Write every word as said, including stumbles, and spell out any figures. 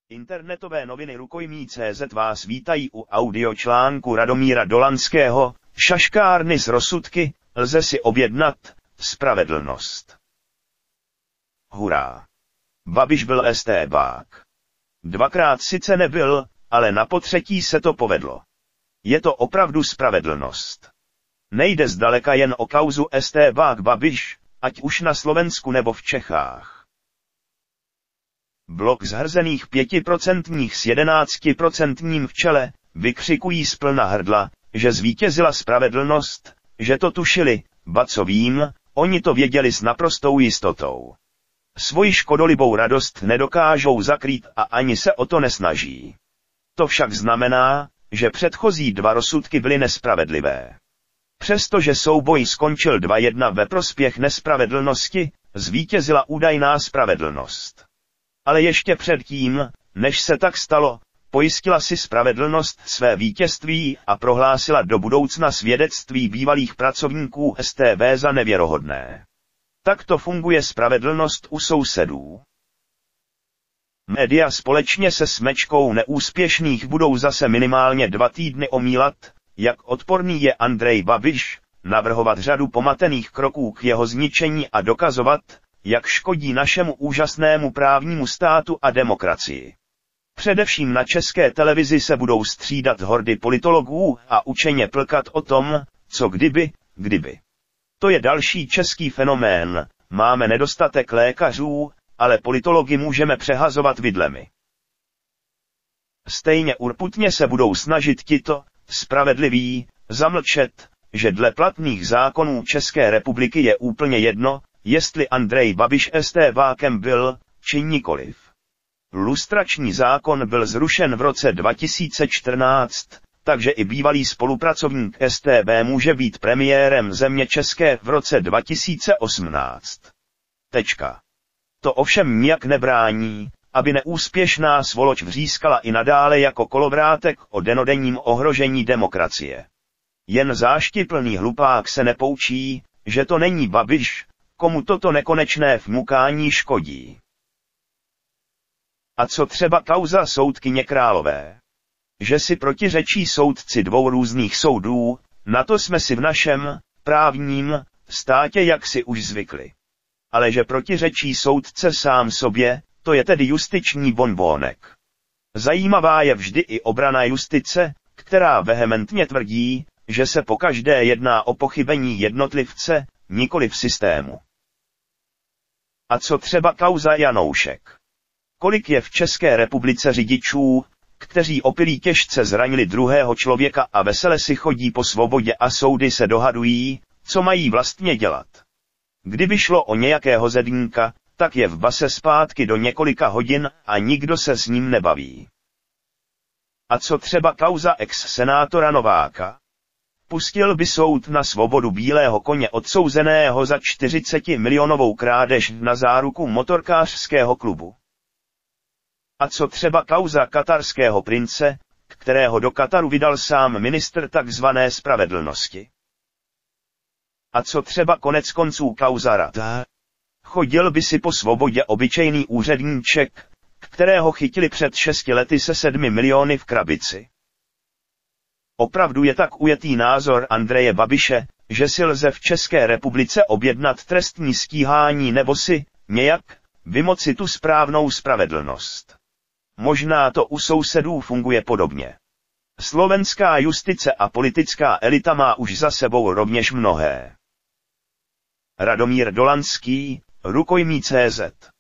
Internetové noviny Rukojmí tečka cé zet vás vítají u audiočlánku Radomíra Dolanského. Šaškárny z rozsudky, lze si objednat spravedlnost. Hurá! Babiš byl estébák. Dvakrát sice nebyl, ale na potřetí se to povedlo. Je to opravdu spravedlnost. Nejde zdaleka jen o kauzu estébák Babiš, ať už na Slovensku nebo v Čechách. Blok zhrzených pětiprocentních s jedenáctiprocentním v čele vykřikují z plna hrdla, že zvítězila spravedlnost, že to tušili, ba co vím, oni to věděli s naprostou jistotou. Svoji škodolibou radost nedokážou zakrýt a ani se o to nesnaží. To však znamená, že předchozí dva rozsudky byly nespravedlivé. Přestože souboj skončil dva jedna ve prospěch nespravedlnosti, zvítězila údajná spravedlnost. Ale ještě předtím, než se tak stalo, pojistila si spravedlnost své vítězství a prohlásila do budoucna svědectví bývalých pracovníků es té bé za nevěrohodné. Takto funguje spravedlnost u sousedů. Média společně se smečkou neúspěšných budou zase minimálně dva týdny omílat, jak odporný je Andrej Babiš, navrhovat řadu pomatených kroků k jeho zničení a dokazovat, jak škodí našemu úžasnému právnímu státu a demokracii. Především na České televizi se budou střídat hordy politologů a učeně plkat o tom, co kdyby, kdyby. To je další český fenomén, máme nedostatek lékařů, ale politology můžeme přehazovat vidlemi. Stejně urputně se budou snažit tito, spravedliví, zamlčet, že dle platných zákonů České republiky je úplně jedno, jestli Andrej Babiš estébákem byl, či nikoliv. Lustrační zákon byl zrušen v roce dva tisíce čtrnáct, takže i bývalý spolupracovník es té bé může být premiérem země české v roce dva tisíce osmnáct. Tečka. To ovšem nijak nebrání, aby neúspěšná svoloč vřískala i nadále jako kolovrátek o denodenním ohrožení demokracie. Jen záštiplný hlupák se nepoučí, že to není Babiš, komu toto nekonečné vmukání škodí. A co třeba kauza soudkyně Králové? Že si protiřečí soudci dvou různých soudů, na to jsme si v našem, právním, státě jaksi už zvykli. Ale že protiřečí soudce sám sobě, to je tedy justiční bonbónek. Zajímavá je vždy i obrana justice, která vehementně tvrdí, že se pokaždé jedná o pochybení jednotlivce, nikoli v systému. A co třeba kauza Janoušek? Kolik je v České republice řidičů, kteří opilí těžce zranili druhého člověka a vesele si chodí po svobodě a soudy se dohadují, co mají vlastně dělat? Kdyby šlo o nějakého zedníka, tak je v base zpátky do několika hodin a nikdo se s ním nebaví. A co třeba kauza ex-senátora Nováka? Pustil by soud na svobodu bílého koně odsouzeného za čtyřicetimilionovou krádež na záruku motorkářského klubu? A co třeba kauza katarského prince, kterého do Kataru vydal sám ministr takzvané spravedlnosti? A co třeba konec konců kauza Rata? Chodil by si po svobodě obyčejný úředníček, kterého chytili před šesti lety se sedmi miliony v krabici. Opravdu je tak ujetý názor Andreje Babiše, že si lze v České republice objednat trestní stíhání nebo si, nějak, vymoci tu správnou spravedlnost. Možná to u sousedů funguje podobně. Slovenská justice a politická elita má už za sebou rovněž mnohé. Radomír Dolanský, Rukojmí tečka cé zet